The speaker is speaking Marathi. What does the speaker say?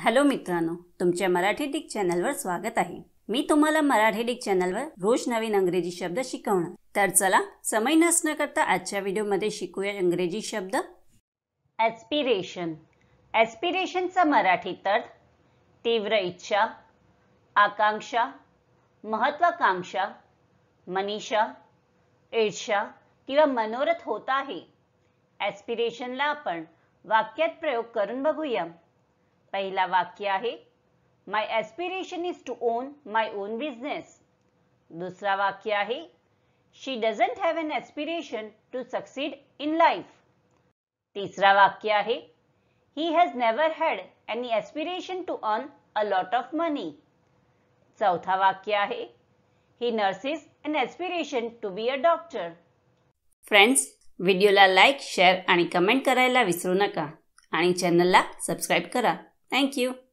हॅलो मित्रांनो, तुमच्या मराठी डिक चॅनलवर स्वागत आहे। मी तुम्हाला मराठी डिक चॅनलवर रोज नवीन इंग्रजी शब्द शिकवणार। तर चला समय नष्ट न करता आजच्या व्हिडिओमध्ये शिकूया इंग्रजी शब्द ॲस्पिरेशन। ॲस्पिरेशनचा मराठी अर्थ तीव्र इच्छा, आकांक्षा, महत्वाकांक्षा, मनीषा, ईर्ष्या किंवा मनोरथ होत आहे। ॲस्पिरेशनला आपण वाक्यात प्रयोग करून बघूया। पहिला वाक्य आहे my aspiration is to own my own business. दुसरा वाक्य आहे she doesn't have an aspiration to succeed in life. तिसरा वाक्य आहे he has never had any aspiration to earn a lot of money. चौथा वाक्य आहे he nurses an aspiration to be a doctor. Friends, व्हिडिओला लाईक, शेअर आणि कमेंट करायला विसरू नका आणि चॅनलला सबस्क्राईब करा। Thank you.